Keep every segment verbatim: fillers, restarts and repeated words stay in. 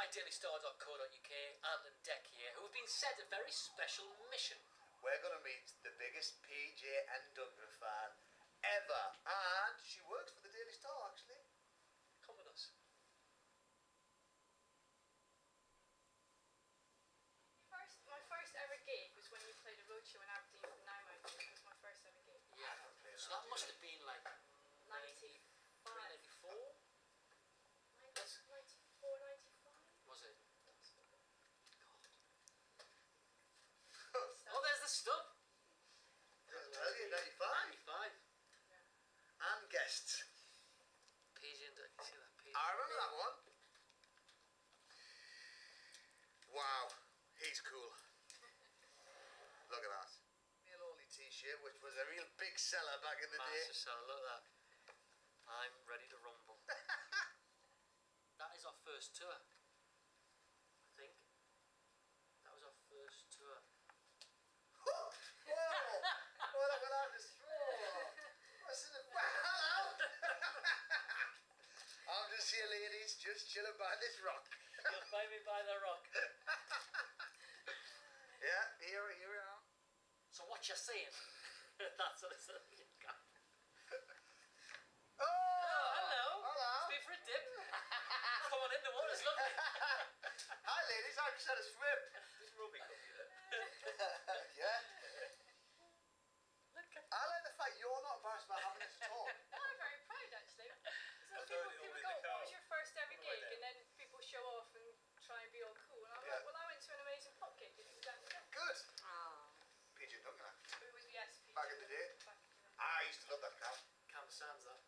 daily star dot co dot U K, and Deck here, who have been sent a very special mission. We're going to meet the biggest P J Duncan fan ever, and she works for the Daily Star, actually. Come with us. First, my first ever gig was when you played a roadshow in Aberdeen for Nymount. It was my first ever gig. Yeah, so that must have been like ninety-five. ninety-four? ninety-four, ninety-five? Was it? God. Oh, there's the stub. I'll tell you, ninety-five. ninety-five. Yeah. And guests. P J Duncan, you see that? P J. I remember that one. Wow, he's cool. Look at that. Real Only t-shirt, which was a real big seller back in the Massive day. seller, look at that. I'm ready to rumble. That is our first tour, I think. That was our first tour. Whoa! Oh, look at that, just whoa! What's in the... Hello! I'm just here, ladies, just chilling by this rock. You'll find me by the rock. Yeah, here, here we are. So what you're saying? That's what it's like. Oh! Hello. Hello. Stay for a dip. Come on in, the water's lovely. Hi, ladies, I just had a swim. There's rugby cup here. Yeah. Look at I like the fact you're not embarrassed about having this at all. No, I'm very proud actually. So I'll people, throw it all people in go, the car. what was your first ever Right gig? there. And then people show off and try and be all cool. And I'm Yeah. like, well, I went to an amazing pop gig and it was down the Good. Oh. P J Duncan, actually. It was the S P. Back in the day. Back in the day. I used to love that car. Cam Sands that.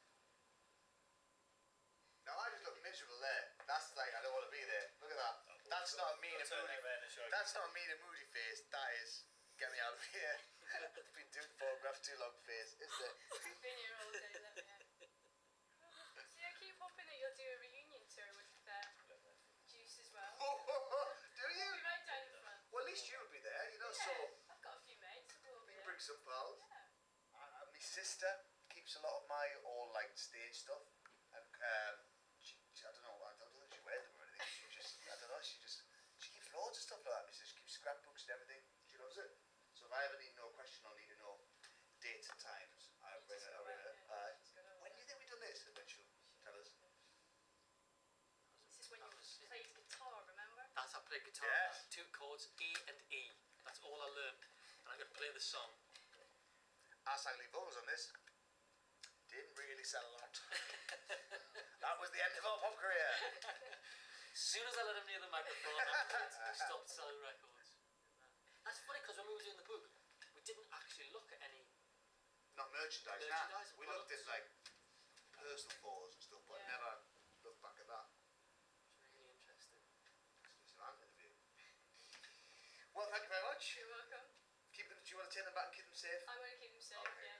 Now I just look miserable there. That's like, I don't want to be there. Look at that. That's not a mean and moody. That's not a mean and moody face. That is, get me out of here. I've been doing photographs too long face, is it? We've been here all day, let me out. See, I keep hoping that you'll do a reunion tour with uh, Juice as well. Do you? We'll be right down the front. Well, at least you'll be there, you know, Yeah, so I've got a few mates, so we'll we be can there. bring some pals. Yeah. Uh, my sister keeps a lot of my all like stage stuff, and um, she, she, I don't know, I don't think she wears them or anything. She just, I don't know, she just, she keeps loads of stuff like that. She just keeps scrapbooks and everything. She loves it. So if I ever need no question or need to know dates and times, I You bring just it. I go bring out, it. yeah, Uh, just go out. when do you think we done this? And then she'll tell us. This is when That you was- played guitar, remember? That's I played guitar. Yes. Two chords, E and E. That's all I learned. And I could play the song. I sang lead vocals on this. Didn't really sell a lot. That was the end of our pop career. As soon as I let him near the microphone, we stopped selling records. That's funny because when we were doing the book, we didn't actually look at any. Not merchandise, Merchandise nah. and We looked at products. like personal photos and stuff, but Yeah. never looked back at that. It's really interesting. It's an interview. Well, thank you very much. You're welcome. Keep them. Do you want to take them back and keep them safe? I'm going to keep them safe, Okay. yeah.